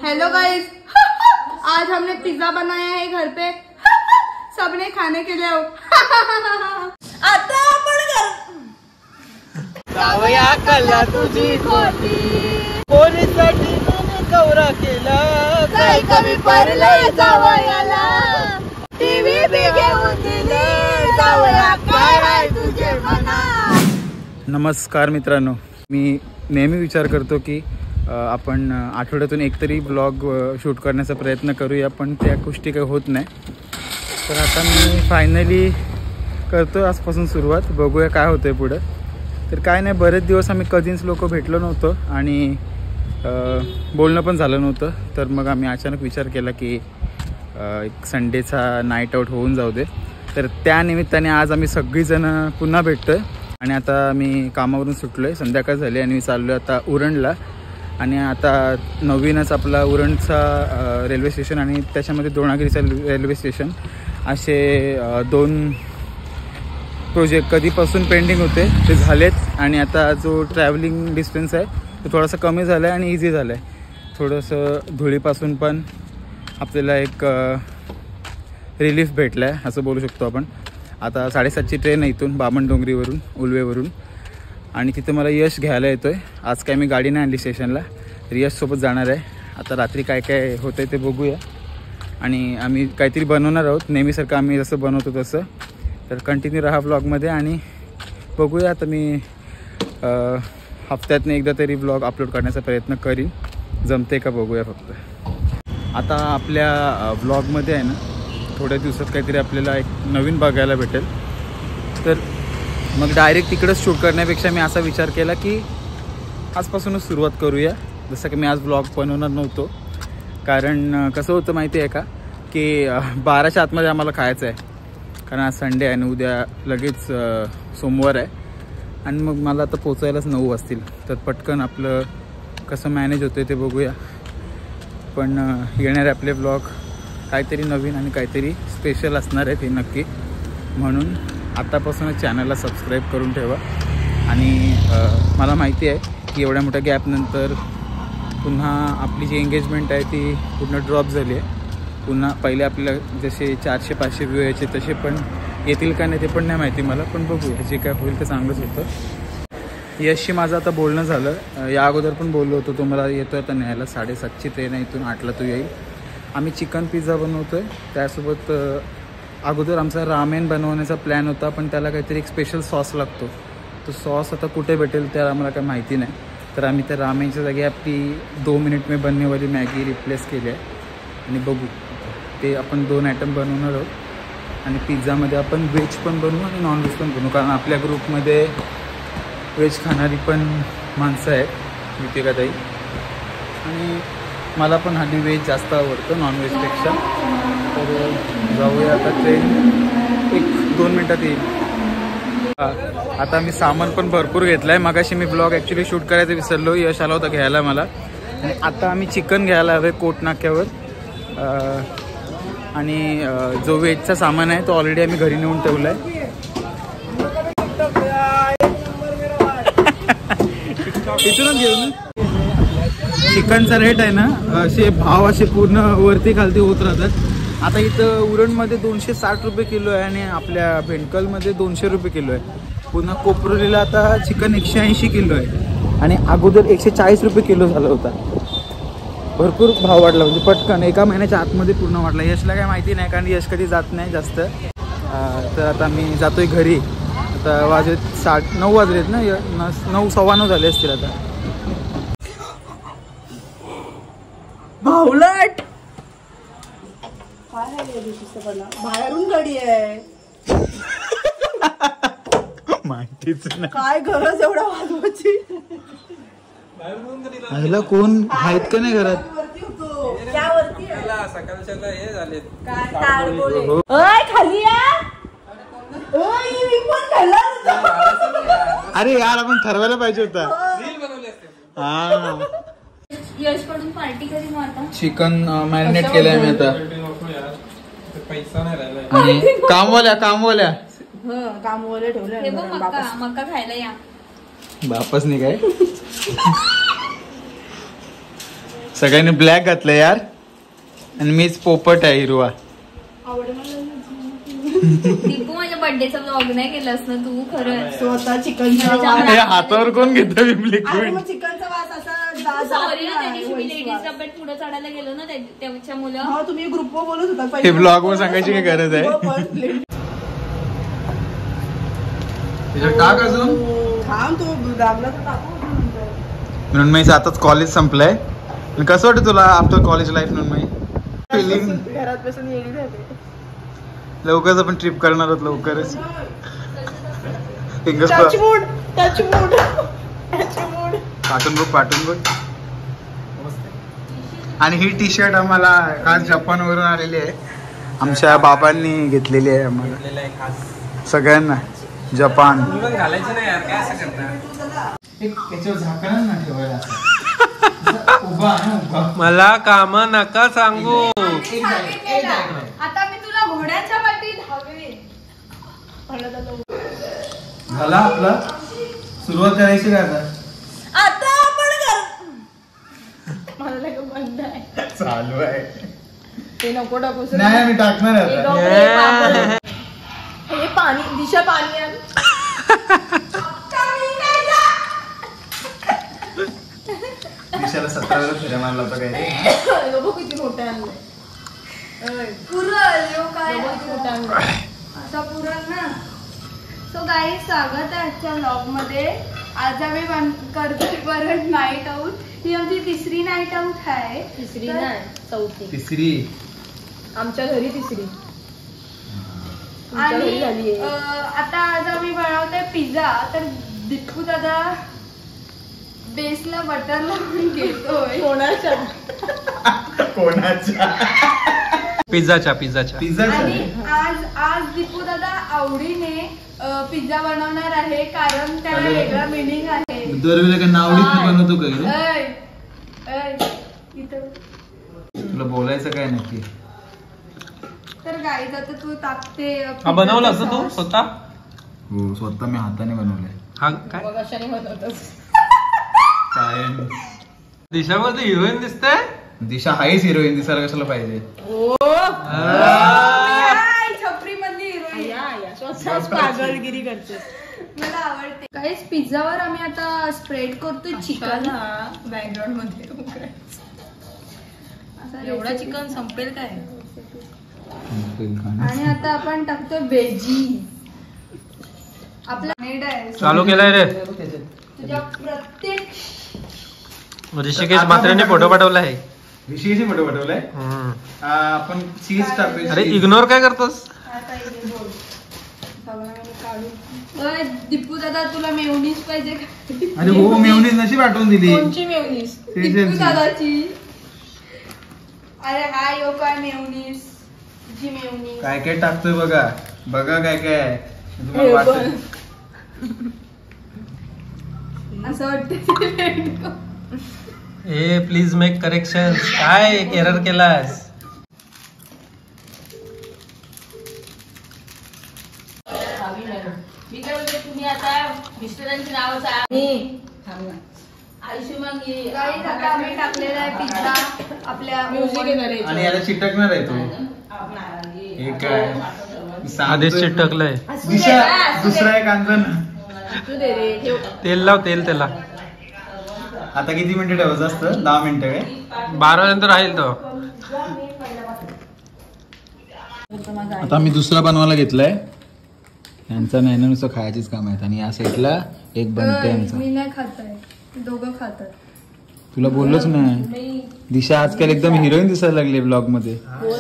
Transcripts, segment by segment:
Hello guys, आज हमने pizza बनाया है घर पे। सबने खाने के लिए आता आपण जाऊया कला तुझी खोटी पोरीसाठी मैंने कवरा केला काय कमी पडले जावयाला टीव्ही बी घेऊन दिली जाऊया काय आहे तुझे मना। नमस्कार मित्रांनो, मी नेहमी विचार करतो की आपण आठवड्यातून एक तरी ब्लॉग शूट करण्याचा प्रयत्न करूया, पण त्या गोष्टी काही होत नाही। तर आता मी फायनली करतो आजपासून सुरुवात, बघूया काय होतंय पुढे। तर काय नाही, बरेच दिवस आम्ही कधीच लोक भेटलो नव्हतो आणि बोलणं पण झालं नव्हतं। तर मग आम्ही अचानक विचार केला की एक संडेचा नाईट आऊट होऊन जाऊ दे। तर त्या निमित्ताने आज आम्ही सगळीजणं पुन्हा भेटतोय आणि आता मी कामावरून सुटलो आहे, संध्याकाळ झाली आणि मी चाललो आता उरणला। आणि आता नवीनच आपला उरणचा रेल्वे स्टेशन आणि त्याच्यामध्ये द्रोणागिरीचा रेल्वे स्टेशन असे दोन प्रोजेक्ट कधीपासून पेंडिंग होते ते झालेत। आणि आता जो ट्रॅव्हलिंग डिस्टन्स आहे तो थोडासा कमी झाला आहे आणि इझी झाला आहे। थोडंसं धुळीपासून पण आपल्याला एक रिलीफ भेटला आहे असं बोलू शकतो आपण। आता 7:30ची ट्रेन आहे इथून बामणडोंगरीवरून उलवेवरून, आणि तिथं मला यश घ्यायला येतो आहे। आज काय मी गाडी नाही आणली स्टेशनला, तर यशसोबत जाणार आहे। आता रात्री काय काय होतं आहे ते बघूया आणि आम्ही काहीतरी बनवणार आहोत नेहमीसारखं आम्ही जसं बनवतो तसं। तर कंटिन्यू राहा ब्लॉगमध्ये आणि बघूया। आता मी हफ्त्यातनं एकदा तरी ब्लॉग अपलोड करण्याचा प्रयत्न करीन, जमते का बघूया फक्त। आता आपल्या ब्लॉगमध्ये आहे ना थोड्या दिवसात काहीतरी आपल्याला एक नवीन बघायला भेटेल। तर मग डायरेक्ट तिकडंच शूट करण्यापेक्षा मी असा विचार केला की आजपासूनच सुरुवात करूया। जसं की मी आज ब्लॉग बनवणार नव्हतो, कारण कसं होतं माहिती आहे का की 12च्या आतमध्ये आम्हाला खायचं आहे, कारण आज संडे आहे आणि उद्या लगेच सोमवार आहे आणि मग मला आता पोचायलाच 9 वाजतील। तर पटकन आपलं कसं मॅनेज होतं ते बघूया। पण येणारे आपले ब्लॉग काहीतरी नवीन आणि काहीतरी स्पेशल असणार आहे ते नक्की, म्हणून आतापासूनच चॅनलला सबस्क्राईब करून ठेवा। आणि मला माहिती आहे की एवढ्या मोठ्या गॅपनंतर पुन्हा आपली जी एंगेजमेंट आहे ती पूर्ण ड्रॉप झाली आहे। पुन्हा पहिले आपल्याला जसे 400-500 व्ह्यू यायचे तसे पण येतील का नाही ते पण नाही माहिती मला, पण बघूया जे काय होईल ते चांगलंच होतं। यशशी माझं आता बोलणं झालं, या अगोदर पण बोललो होतो, तो मला येतो आता न्यायला। 7:30ची ट्रेन आहे इथून, 8ला तो येईल। आम्ही चिकन पिझ्झा बनवतो आहे, त्यासोबत अगोदर आमचा रामेन बनवण्याचा प्लॅन होता, पण त्याला काहीतरी एक स्पेशल सॉस लागतो। तो सॉस आता कुठे भेटेल त्याला आम्हाला काही माहिती नाही। तर आम्ही त्या रामेनच्या जागी आपली 2 मिनिट में बननेवाली मॅगी रिप्लेस केली आहे आणि बघू ते आपण 2 आयटम बनवणार आहोत। आणि पिझ्झामध्ये आपण व्हेज पण बनवू आणि नॉनव्हेज पण बनवू, कारण आपल्या ग्रुपमध्ये व्हेज खाणारी पण माणसं आहेत, मितिकाताई, आणि मला पण हल्ली व्हेज जास्त आवडतं नॉनव्हेजपेक्षा। तर जाऊया आता, ट्रेन 1-2 मिनटात येईल। आता मी सामान पण भरपूर घेतलं आहे। मगाशी मी ब्लॉग ॲक्च्युली शूट करायचं विसरलो, यश आला होता घ्यायला मला। आणि आता आम्ही चिकन घ्यायला हवे कोट नाक्यावर, आणि जो व्हेजचा सामान आहे तो ऑलरेडी आम्ही घरी नेऊन ठेवला आहे। इथूनच घेऊ ना। चिकनचा रेट आहे ना असे भाव असे पूर्ण वरती खालती होत राहतात। आता इथं उरणमध्ये 260 रुपये किलो आहे आणि आपल्या भेंडकलमध्ये 200 रुपये किलो आहे। पुन्हा कोपरोलीला आता चिकन 180 किलो आहे आणि अगोदर 140 रुपये किलो झाला होता। भरपूर भाव वाढला, म्हणजे पटकन एका महिन्याच्या आतमध्ये पूर्ण वाढला। यशला काय माहिती नाही, कारण यश कधी जात नाही जास्त। तर आता मी जातोय घरी। आता वाजलेत 9 वाजलेत ना, 9:15 झाले असतील आता। भावलट बाहेरून गाडी आहे माहितीच नाही काय गरज एवढा वाजवायची। ह्याला कोण आहेत का नाही घरात? खाली अरे यार, आपण ठरवायला पाहिजे होता। हा, यशकडून पार्टी करी मग आता। चिकन मॅरिनेट केलंय मी आता, आणि कामवाल्या ठेवले मका खायला या बापच नाही काय। सगळ्यांनी ब्लॅक घातलं यार आणि मीच पोपट आहे हिरवा. दीपू माझ्या बर्थडेचा व्लॉग नाही केलास ना तू खरंच. स्वतः चिकनचा हातावर कोण घेतं लिक्विड? चिकनचा वास असा सॉरी ना, त्या दिवशी मी लेडीज डब्यात पुढे चढायला गेलो ना त्याच्या मुलं. तुम्ही ग्रुपवर बोलत होता हे ब्लॉग वर सांगायची काय गरज आहे? टाक अजून. तो दाबला तर टाकू. मृण्मयीचं आताच कॉलेज संपलंय. कसं वाटतं तुला after college life Mrunmayi? Feeling घरात बसून येईल झाले. लवकरच आपण ट्रिप करणार आहोत लवकरच. पाठवून बघ. आणि ही टी शर्ट आम्हाला खास जपान वरून आलेली आहे. आमच्या बाबांनी घेतलेली आहे आम्हाला सगळ्यांना. जपान घालायचं नाही यार, काय असं करता? त्याच्यावर झाकण ना ठेवायला. मला काम नका सांगू. आता मी तुला घोड्याच्या वाटीत हवे. झाला आपला सुरुवात करायची का आता आपण मला लगे बंद आहे. चालू आहे ते नको टाकू. नाही मी टाकणार आहे. हे पाणी दिशा पाणी आण. दिशाला 17 वेळा फिरा मारला होता काय किती मोठे आणलंय. पुरल काय असा पुरल ना. सो गाईज स्वागत आहे आजच्या व्लॉग मध्ये. आज आम्ही करतोय परत नाईट आऊट. ही आमची तिसरी नाईट आऊट आहे. तिसरी नाही चौथी. तिसरी आमच्या घरी तिसरी. आणि आता आज आम्ही बनवतोय पिझ्झा. तर दीपू दादा बेसला बटर लावून घेतोय. कोणाच्या पिझ्झाच्या आणि आज दीपू दादा आवडीने पिझ्झा बनवणार आहे कारण त्याला वेगळा मिनिंग आहे. दरवेळेला नावडीत बनवतो का तुला बोलायचं काय नक्की? तर गाईज आता तू टाकते. बनवलं असं तू स्वतः? हो स्वतः मी हाताने बनवलंय. हा काय कशाने बनवतोस? काय दिशामध्ये हिरोईन दिसते. दिशा हायच हिरोईन दिसायला कशाला पाहिजे? छपरी मधली हिरोईन. पागलगिरी करते. मला आवडते. काहीच पिझ्झावर आम्ही आता स्प्रेड करतोय चिकन. बॅकग्राऊंड मध्ये एवढा चिकन संपेल काय? आणि आणि आता आपण टाकतो व्हेजी. आपला मेड आहे चालू केलाय रे. तुझ्या प्रत्येक ऋषिकेश म्हात्रेने फोटो पाठवला आहे. ऋषिकेशने फोटो पाठवलाय. आपण चीज टाकू. अरे इग्नोर काय करतोस? दीपू दादा तुला मेयोनीज पाहिजे का? अरे हो मेयोनीज नशी पाठवून दिली. कोणची मेयोनीज? दीपू दादाची. अरे हाय यो काय मेयोनीज जी मेयोनीज. काय काय टाकतोय बघा बघा काय काय तुम्हाला वाटतं. असं वाटतं. ए प्लीज मेक करेक्शन. काय एरर केलास? मी काय बोलते तुम्ही आता मिस्टरांची नावं सांग. आता आम्ही टाकलेला आहे पिझ्झा आपल्या म्युझिक येणार आहे. आणि याला चिटकणार आहे तो. हे काय आधीच चिटकलंय. दिशा दुसरा एक अंजन. तेल लाव तेल त्याला. आता किती मिनिटं ठेवायचं असतं? 10 मिनिटं काय? 12 नंतर राहील तो. आता मी दुसरा बनवायला घेतलाय. यांचा नाही नुसतं खायचीच काम आहेत. आणि या साईडला एक बनते यांचा. मी नाही खात आहे. दोघं खातात. तुला बोललोच नाही. दिशा आजकाल एकदम हिरोईन दिसायला लागली ब्लॉग मध्ये.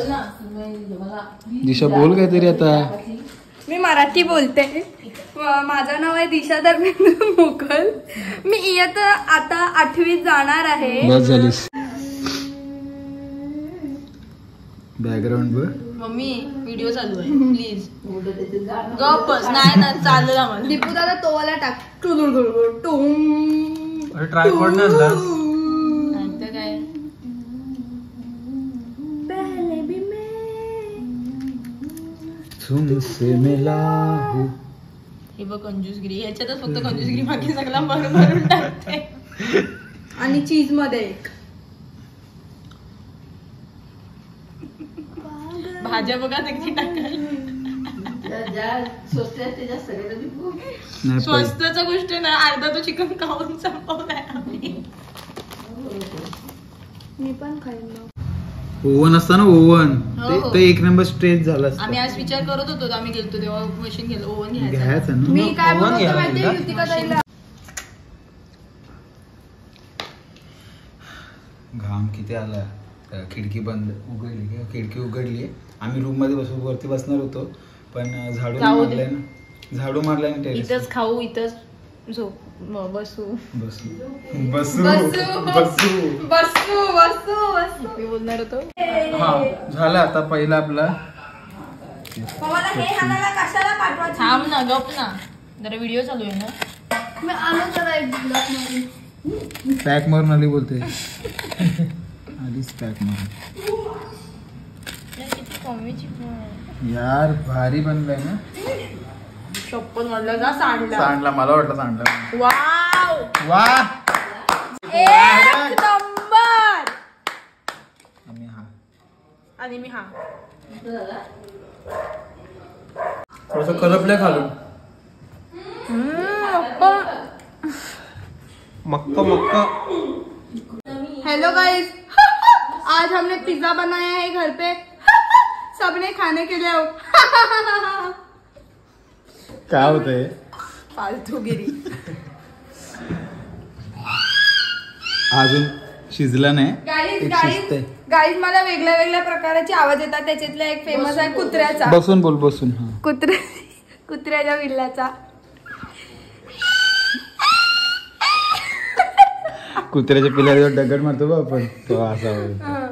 दिशा बोल काहीतरी आता. मी मराठी बोलते. माझं नाव आहे दिशा धर्मेंद्र मोकल. मी इयत्ता आता 8वीत जाणार आहे. बस झालीस. बॅकग्राऊंड बघ. मम्मी व्हिडिओ चालू आहे प्लीज गप्पच. नाही ना चालू ना. दीपू दादा तोवाला टाक. अरे ट्रायपॉड नाही आणला. नाही काय तुमसे मिला हूं. हे बघ कंजूसगिरी. ह्याच्यातच फक्त कंजूसगिरी बाकी सगळा भरून भरून टाकते. आणि चीज मध्ये एक भाज्या बघा किती टाकायला. स्वस्तच गोष्ट ना, अर्धा तो चिकन खाऊन संपवलाय आम्ही. मी पण खाईन मग. ओव्हन असतं ना, ओव्हन हो. ते एक नंबर स्ट्रेच झाला असता. आम्ही आज विचार करत होतो, आम्ही गेलतो तेव्हा मशीन गेलो ओव्हन घ्यायचं. घ्यायचं ना. मी काय ओव्हन बोलतो घ्यायला माहितीये गेला? युतिका ताईला? घाम किती आला. खिडकी बंद उघडली, खिडकी उघडली. आम्ही रूम मध्ये वरती बसणार होतो, पण झाडू जाऊ दे. मारलाय ना, झाडू मारलाय ना टेरेस. इथंच खाऊ, इथंच झोप, बसू. बसू बसू बसू बसू. बसू बसू बसू. मी बोलणार होतो. हा झाला आता पहिला आपला. मला हे हाणाला कशाला पाठवायचं? थांब ना, गप ना, जरा व्हिडिओ चालू आहे ना. मी आणू जरा एक ब्लॉक मारून. पॅक मारून आली बोलते. आलीच पॅक मारून. यार भारी बनलाय ना. शप्पन म्हणलं जा सांडला. सांडला, मला वाटलं सांडला. वाव, वा. एक नंबर. आणि मी हा थोडस करपलंय खालून. मक्का हेलो गाइस, आज हमने पिज्जा बनाया है घर पे. सबने खाने के लिए आओ. काय होतंय? फालतूगिरी. अजून शिजला नाही. गाईज एक गाईज शिजतंय. गाईज मला वेगळ्या वेगळ्या प्रकारचे आवाज येतात. त्याच्यातला एक फेमस आहे कुत्र्याचा. बसून बोल, बसून. हा कुत्र्याच्या विल्ल्याचा. कुत्र्याच्या पिल्ल्यावर दगड मारतो बा आपण, तेव्हा असा होईल.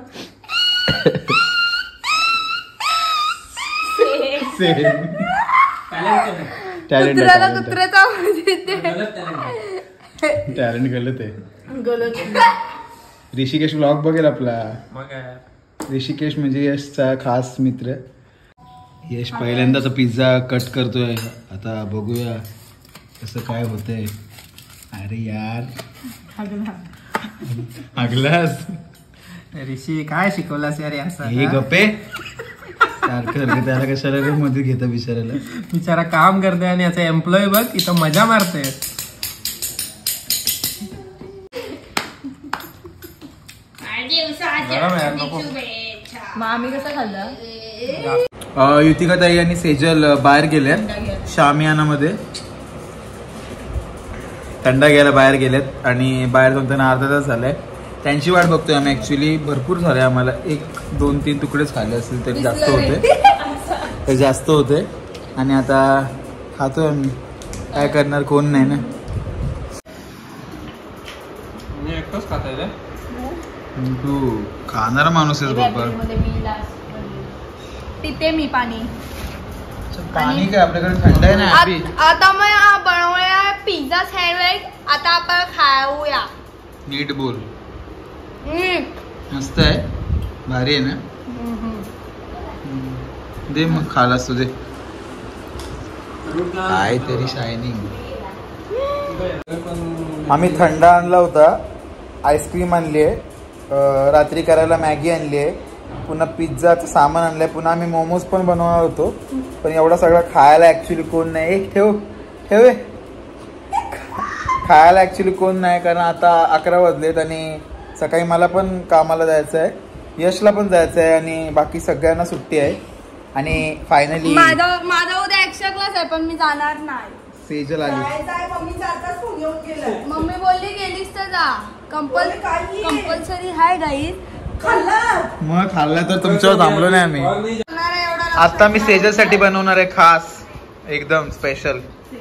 कुत्र्याला कुत्र्याचा आवाज येते. टॅलेंट गलत आहे. गलत. ऋषिकेश व्लॉग बघेल आपला. मग ऋषिकेश म्हणजे यशचा खास मित्र. यश पहिल्यांदाच पिझ्झा कट करतोय. आता बघूया कसं काय होतंय. अरे यार अगलास ऋषी काय शिकवलास यार असं. हे गप्पे सारखं त्याला कशाला रे मध्ये घेता बिचारायला. बिचारा काम करते आणि याचा एम्प्लॉय बघ इथं मजा मारते. मग आम्ही कसं खाल्लं? युतिका ताई आणि सेजल बाहेर गेल्या शामियानामध्ये थंडा घ्यायला बाहेर गेल्यात आणि बाहेर जाऊन त्यांना अर्धा तास झालाय. त्यांची वाट बघतोय आम्ही. ऍक्च्युली भरपूर झाले आम्हाला, 1, 2, 3 तुकडेच खाल्ले असतील तरी जास्त होते आणि आता खातोय आम्ही. काय करणार, कोण नाही ना. मी एकटाच खाताय रे. तू खाणारा माणूस आहेस बाबा. पिते मी पाणी. पाणी काय आपल्याकडे थंड आहे ना. आता मग बनवूया पिझ्झा सँडविच. आता आपण खाऊया. नीट बोल. मस्त आहे, भारी आहे ना. दे मग, खालास तुझे काय तरी शायनिंग. आम्ही थंड आणला होता, आईस्क्रीम आणली आहे, रात्री करायला मॅगी आणली आहे, पुन्हा पिझ्झाचं सामान आणलंय, पुन्हा आम्ही मोमोज पण बनवणार होतो. पण एवढा सगळं खायला ऍक्च्युली कोण नाही. एक ठेव खायला ऍक्च्युली कोण नाही, कारण आता 11 वाजलेत आणि सकाळी मला पण कामाला जायचं आहे, यशला पण जायचं आहे आणि बाकी सगळ्यांना सुट्टी आहे. आणि फायनली माझा उद्या एक्स्ट्रा क्लास आहे, पण मी जाणार नाही. सेजल आली. मम्मी बोलली गेलीस तर जा. कंपल्सरी आहे गाईज. मग खाल्ला तर तुमच्यावर थांबलो नाही आम्ही. आता मी सेजलसाठी बनवणार आहे खास एकदम स्पेशल.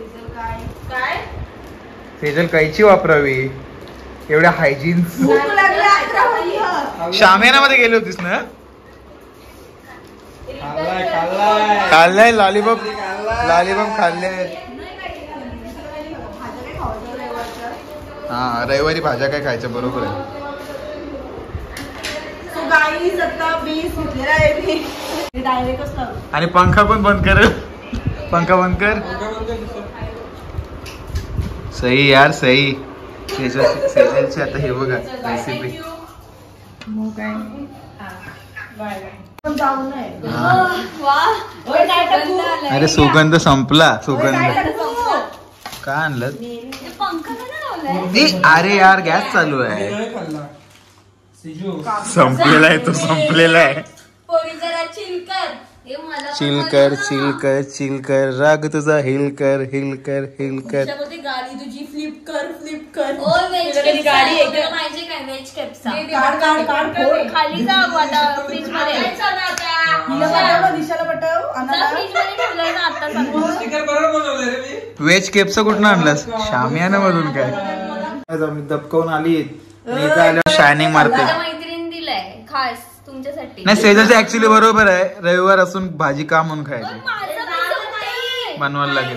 सेजल कैची वापरावी एवढ्या हायजीन. शामियानामध्ये गेली होतीस ना. खाल्लाय लॉलीपॉप खाल्ले. हा रविवारी भाज्या काय खायच्या, बरोबर आहे. आणि पंखा पण बंद कर. पंखा बंद कर. सही यार सही. सेजलची आता हे बघा रेसिपी. अरे सुगंध संपला. सुगंध काय आणलं? अरे यार गॅस चालू आहे. संपलेला आहे तो, संपलेला आहे. चिलकर चिलकर चिलकर राग तुझा हिलकर हिलकर हिलकर. गाडी तुझी फ्लिप कर. खाली जाऊ आता फ्रीज मध्ये. वेज केपचा कुठं आणलास? शामियाना मधून काय? दबकावून आली शायनिंग मारते. मैत्रीण दिलाय खास तुमच्यासाठी. नाही सेजलचं ऍक्च्युली बरोबर आहे. रविवार असून भाजी का म्हणून खायची, बनवायला लागेल.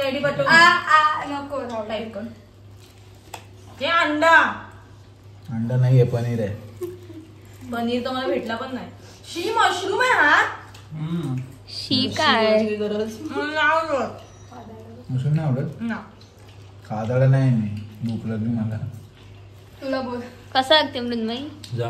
अंडा नाहीये, पनीर आहे. पनीर तर मला भेटला पण नाही. शी मशरूम आहे हा. शी काय मशरूम नाही आवडत. खादाडा नाही मी, भूक लागली मला. तुला बोल कसा लागते मृण्मयी?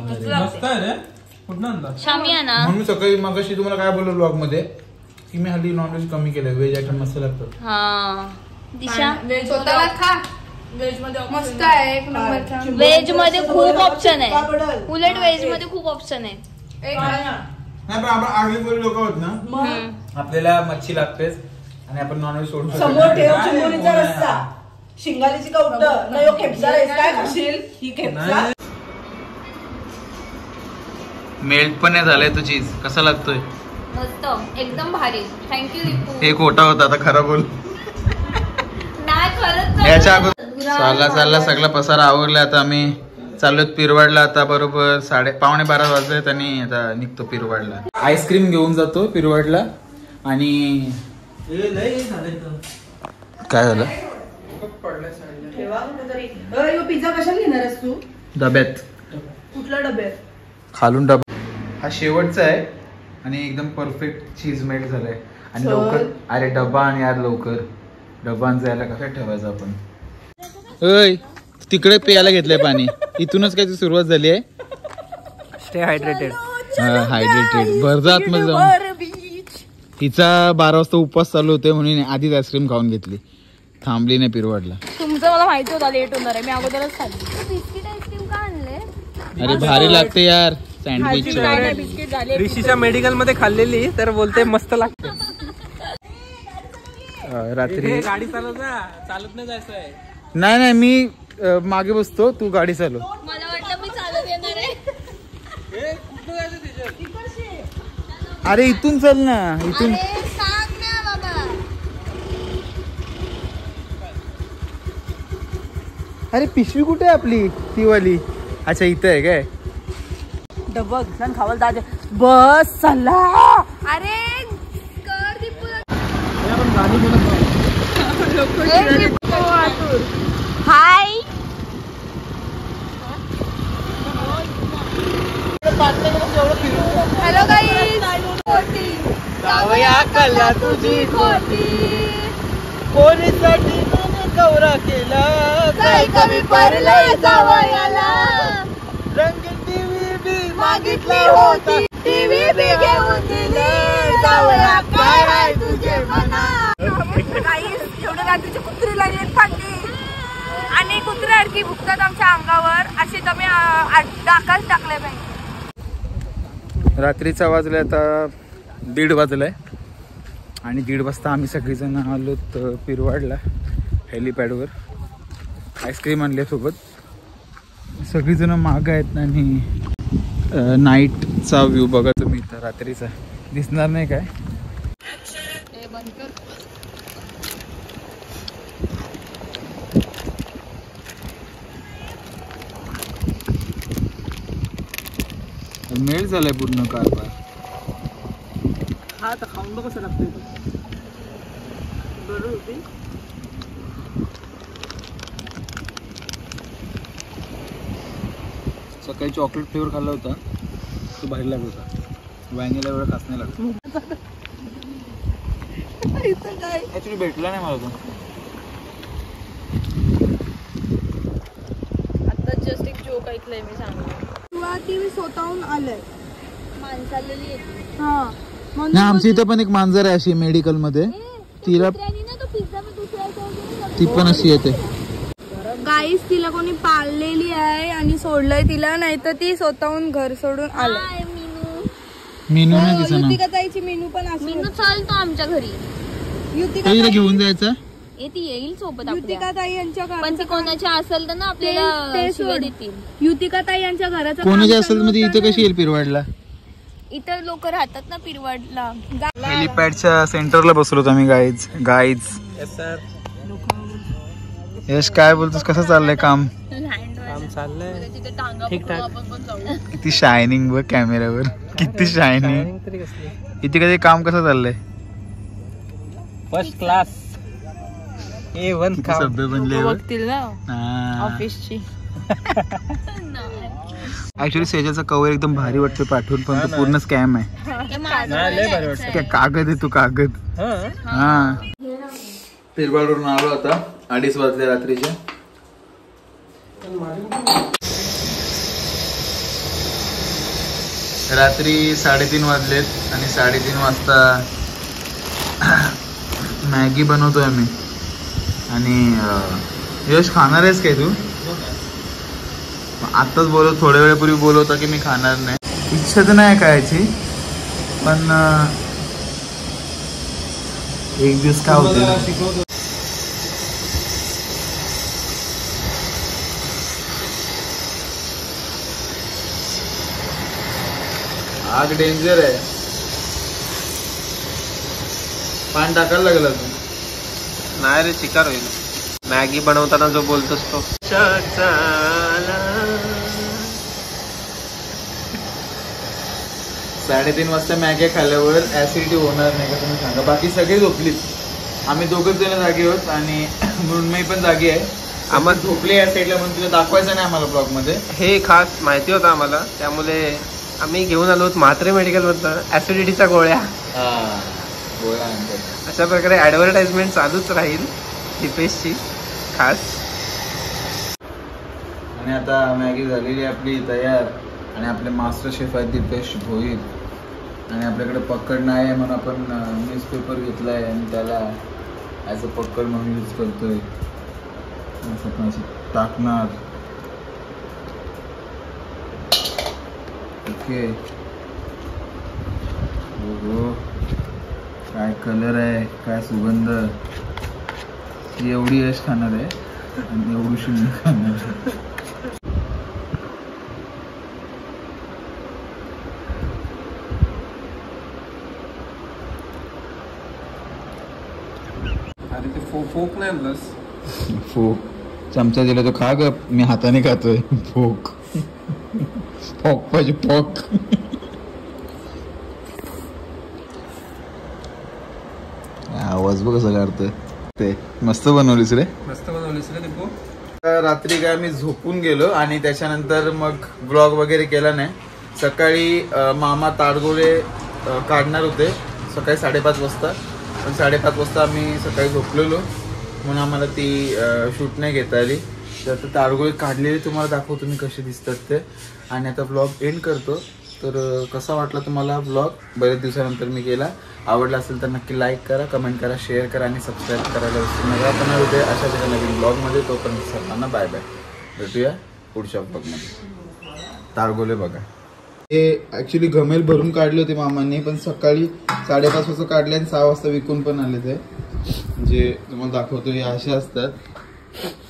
शामियाना. म्हणून मी सकाळी मगाशी तुम्हाला काय बोललो ब्लॉग मध्ये की मी हल्ली नॉनव्हेज कमी केलंय. व्हेज आयटम मस्त लागतात. हा दिशा स्वतःला खा. व्हेज मध्ये मस्त आहे, एक नंबरचा. व्हेज मध्ये खूप ऑप्शन आहे. उलट व्हेज मध्ये खूप ऑप्शन आहे. नाही पण आपण आगळीकोळी लोक आहोत ना, आपल्याला मच्छी लागतेच आणि आपण नॉनव्हेज सोडून समोर ठेव चिंबोरीचा रस्सा, शिंगालीची कवट नाही. खेपसा काय खाशील? ही खेपसा. मेल्ट पण नाही झालाय तो चीज. कसा लागतोय? मस्त एकदम भारी. थँक्यू रिपू. एक खोटा होता, आता खरा बोल. नाही खरंच. याच्या अगोदर चालला सगळा पसारा आवरला. आता आम्ही चाललोत पिरवाडला. आता बरोबर 11:15 वाजलेत आणि आता निघतो पिरवाडला. आईस्क्रीम घेऊन जातो पिरवाडला. आणि काय झालं? पिझ्झा कशाला घेणारस तू? डब्यात. कुठल्या डब्यात? खालून डबा. हा शेवटचा आहे आणि एकदम परफेक्ट चीज मेल्ट झालाय. आणि लवकर. अरे डबा आणि यार लवकर. डबा जायला कसं ठेवायचं आपण? ओय तिकडे प्यायला घेतलंय पाणी. इथूनच काय सुरुवात झाली आहे. Stay hydrated. हायड्रेटेड. भरजा आतमध्ये जाऊन. तिचा 12 वाजता उपवास चालू होते म्हणून आधीच आईस्क्रीम खाऊन घेतली. थांबली नाही पिरवाडला. तुमचं मला माहिती होता लेट होणार आहे. मी अगोदरच खाल्ली. बिस्किट आईस्क्रीम का आणले? अरे भारी लागते यार सँडविच. बिस्किट झाले. ऋषीच्या मेडिकल मध्ये खाल्लेली तर बोलते मस्त लागते. रात्री गाडी चालवता, चालत नाही जायचं आहे. नाही मी मागे बसतो, तू गाडी चालव. मला वाटलं मी चालत येणार आहे. अरे इथून चल ना. इथून सांग ना बाबा. अरे पिशवी कुठे आहे आपली ती वाली? अच्छा इथं आहे काय? डबा घेऊन खावायला जायचं. बस चला. अरे कर दीपूला. Hi hello guys. जावया कला तुझी खोटी. पोरीसाठी गौरा केला. काय कमी पडलंय जावयाला. रंगीत टीव्ही बी मागितली होती, टीव्ही बी घेऊन दिली. जावया काय आहे तुझे मना. एवढं रात्रीची कुत्री लागली फाटली आणि कुत्रे अडकी भुकतात आमच्या अंगावर. असे तुम्ही डाकाच टाकले पाहिजे. रात्रीचा वाजलाय आता 1:30 वाजलाय आणि 1:30 वाजता आम्ही सगळेजण आलोत पिरवाडला हेलिपॅडवर. आईस्क्रीम आणले सोबत. सगळीजण माग आहेत आणि नाईटचा व्ह्यू बघा तुम्ही इथं. रात्रीचा दिसणार नाही काय? मेल झालाय पूर्ण कारभार. हा तर खाऊन बघ कसं लागतंय. बरोबर होती. सकाळी चॉकलेट फ्लेवर खाल्ला होता तो भारी लागला होता. व्हॅनिला एवढा खास नाही लागला. ऍक्च्युली भेटला नाही मला तो. आता जस्ट एक जोक ऐकलंय मी सांगतो. तुला टीव्ही स्वतःहून आलंय. माणसालेली येते. हा म्हणून नाही आमच्या इथं पण एक मांजर आहे अशी मेडिकल मध्ये, तिला कुत्र्यानी ना तो पिझ्झा मी दुसऱ्याचा वगैरे ती पण अशी येते. गाईस तिला कोणी पाळलेली आहे आणि सोडलंय तिला, नाही तर ती स्वतःहून घर सोडून आलं. काय मीनू मीनू नाही तिचं नाव. युतिका ताईची मेनू पण असं. मीनू चालतो आमच्या घरी. युतिका तिला घेऊन जायचं. ती येईल सोबत आपल्या. युतिका ताई यांच्या पण ती घराचं कोणाच्या असेल तर ना ते आपल्याला शिव्या सोड. देतील. युतिका ताई यांच्या घराचं कोणी जे काम असेल चालू मध्ये होतं इथं कशी येईल पिरवाडला. इतर लोक राहतात ना पिरवाडला. हेलिपॅडच्या सेंटरला बसलो आम्ही. गाईज सर यश काय बोलतोस, कसं चाललंय काम. काम चाललंय तिथे टांगा ठीक-ठाक. आपण पण जाऊ. किती शायनिंग बघ कॅमेऱ्यावर, किती शायनिंग. तरी कसली इथे कधी काम कसं चाललंय. फर्स्ट क्लास A1 किती शब्द बनले बघतील ना ऑफिसची. ऍक्च्युली सेजाचा कवर एकदम भारी वाटतो पाठवून, पण तो पूर्ण स्कॅम आहे. हे माझं नाही, लय भारी वाटतं. काय कागद आहे, तू कागद. हा पिरवाडवरून आलो आता 2:30 वाजले रात्रीचे. रात्री 3:30 वाजलेत आणि 3:30 वाजता मॅगी बनवतोय मी. आणि यश खाणार आहेस काय तू. आत्ताच थोड्या वेळापूर्वी बोलवता की मी खाणार नाही. इच्छा तर नाही खायची, पण एक दिवस काय होतं. आग डेंजर आहे. पाणी टाकायला लागला तू. नाही रे, चिकार होईल. मॅगी बनवताना जो बोलतोस तो. 3:30 वाजता मॅगी खाल्ल्यावर ऍसिडिटी होणार नाही का तुम्ही सांगा. बाकी सगळे झोपलीत, आम्ही दोघच जण जागी आहोत आणि मृण्मयी पण जागी आहे. आम्हाला झोपली या साईडला, म्हणून तुला दाखवायचं नाही आम्हाला ब्लॉग मध्ये. हे खास माहिती होतं आम्हाला, त्यामुळे आम्ही घेऊन आलो म्हात्रे मेडिकल मधनं ऍसिडिटीच्या गोळ्या. अशा प्रकारे ऍडव्हर्टाइजमेंट चालूच राहील दीपेशची खास. आणि आता मॅगी झालेली आपली तयार. आणि आपले मास्टर शेफ आहेत दीपेश भोईर. आणि आपल्याकडे पक्कड नाही आहे म्हणून आपण न्यूजपेपर घेतला आहे आणि त्याला ॲज अ पक्कड म्हणून यूज करतोय. असं टाकणार. ओके. हो काय कलर आहे, काय सुगंध. एवढी यश खाणार आहे आणि एवढी शून्य खाणार आहे. फोक नाही आणलंस. फोक चमचा दिला तो खा ग. मी हाताने खातोय. फोक फोक पाहिजे, फोक. आवाज बघ कसं काढतोय ते. मस्त बनवलीस रे. मस्त बनवलीस रे दीपू. रात्री काय मी झोपून गेलो आणि त्याच्यानंतर मग ब्लॉग वगैरे केला नाही. सकाळी मामा ताडगोळे काढणार होते सकाळी 5:30 वाजता, पण 5:30 वाजता आम्ही सकाळी झोपलेलो म्हणून आम्हाला ती शूट नाही घेता आली. तर आता ताडगोळे काढलेले तुम्हाला दाखवतो मी कसे दिसतात ते. आणि आता ब्लॉग एंड करतो. तर कसा वाटला तुम्हाला ब्लॉग. बरेच दिवसानंतर मी केला. आवडला असेल तर नक्की लाईक करा, कमेंट करा, शेअर करा आणि सबस्क्राईब करायला विसरू नका. आपण होते अशाच एका नवीन ब्लॉगमध्ये. तोपर्यंत सर्वांना बाय बाय. भेटूया पुढच्या ब्लॉगमध्ये. ताडगोळे बघा. हे ॲक्च्युली घमेल भरून काढले होते मामांनी, पण सकाळी 5:30 वाजता काढले आणि 6 वाजता विकून पण आले ते. जे तुम्हाला दाखवतो हे असे असतात.